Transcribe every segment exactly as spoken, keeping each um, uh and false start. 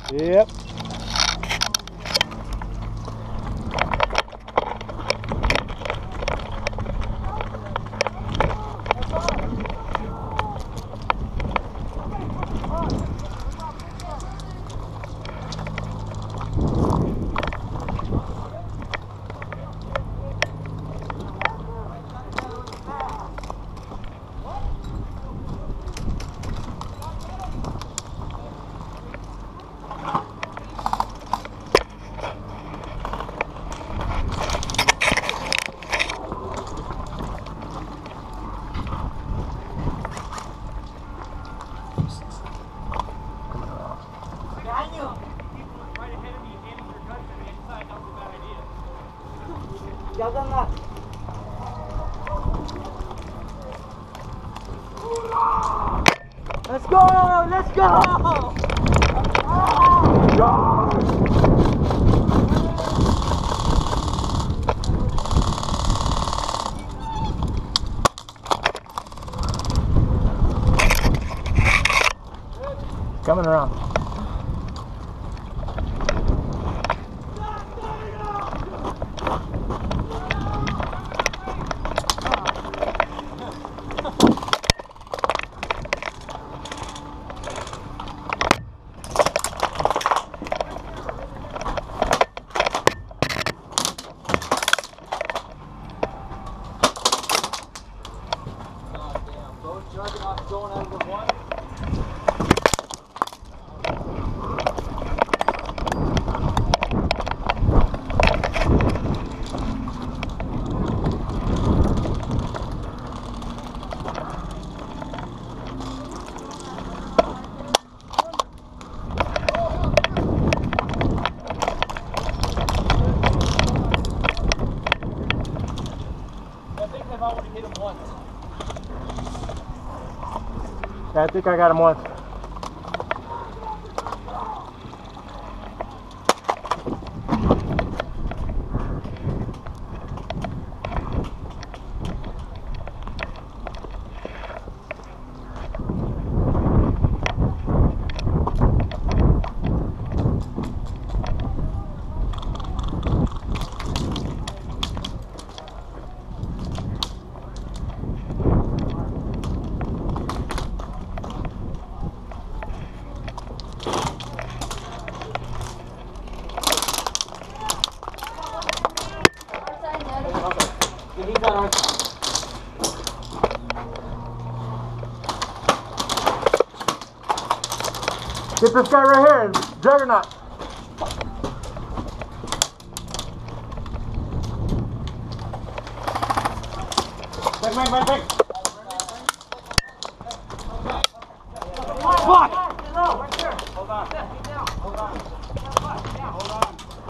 Yep. Y'all done that? Let's go! Let's go! Coming around. Going out of the one. I think I've already hit him once. Yeah, I think I got him once. He's on our side. Get this guy right here, Juggernaut. Back, back, back, back. Fuck! Hold on. Hold on. Hold on.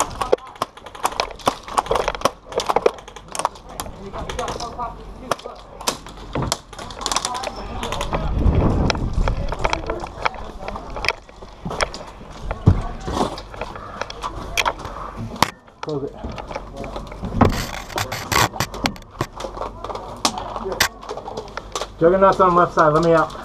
Close it. Juggernaut's on the left side, let me out.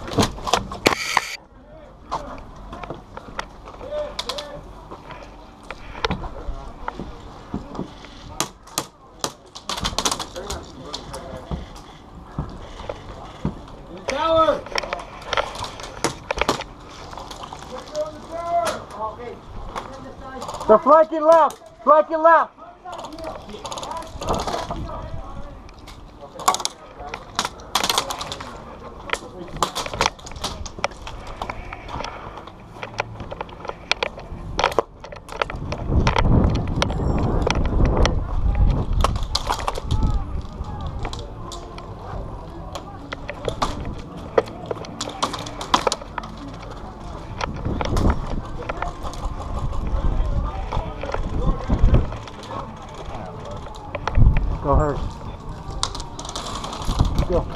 Tower! They're flanking left! Flanking left! Go hers. Go.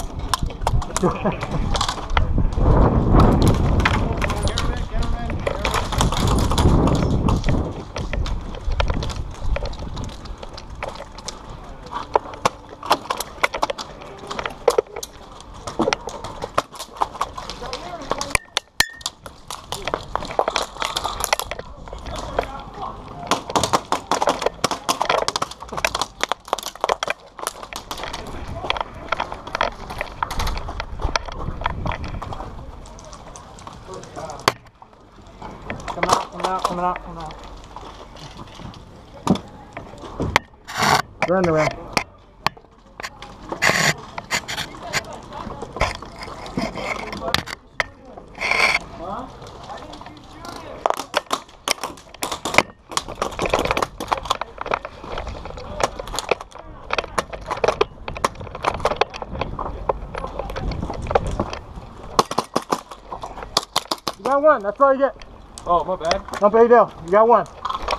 Come out, come out, come out, come out. Run around. You got one, that's all you get. Oh, my bad. No big deal, you got one.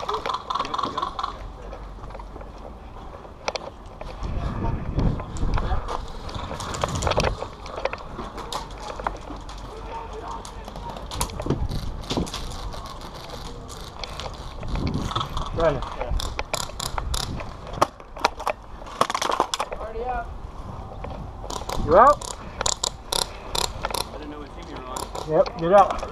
Running. Already up. You out? I didn't know what team you were on. Yep, get out.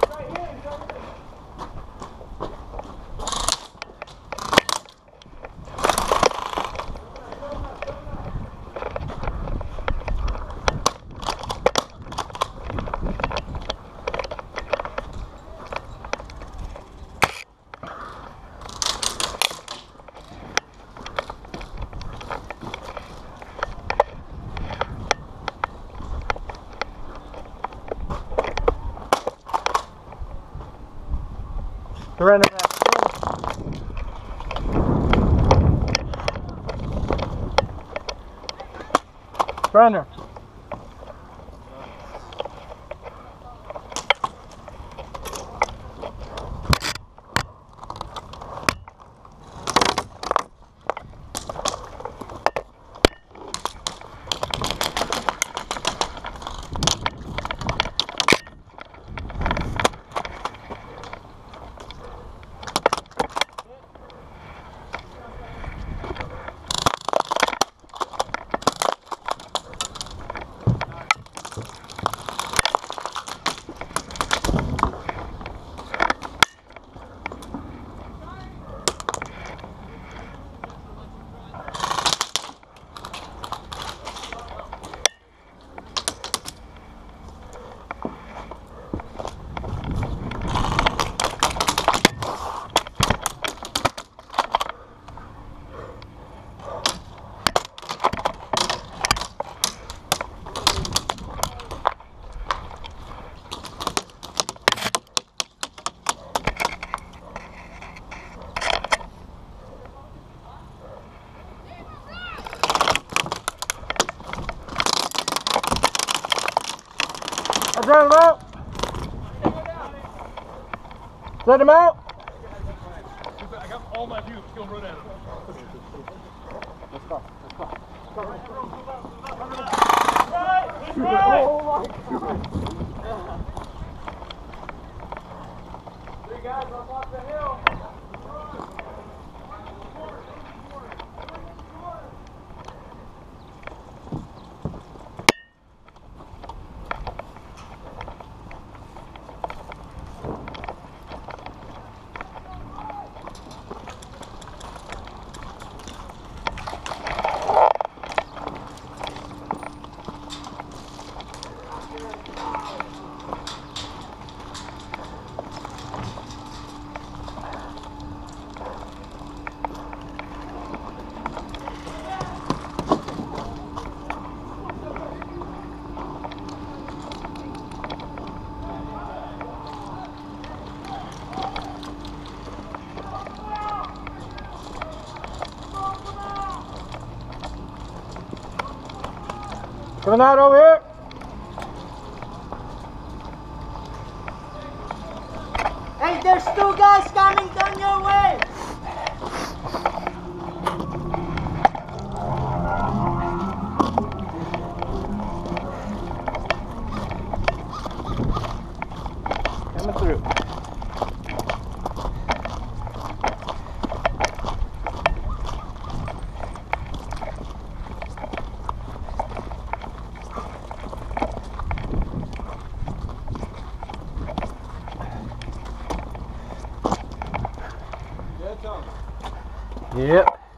Surrender that. Surrender. I drive him out. Set him out. I got all my views. Go run at him. Let's go. Let's go. Oh my God. Three guys up off the hill. Coming out over here. Hey, there's two guys coming down your way. Coming through. Yep.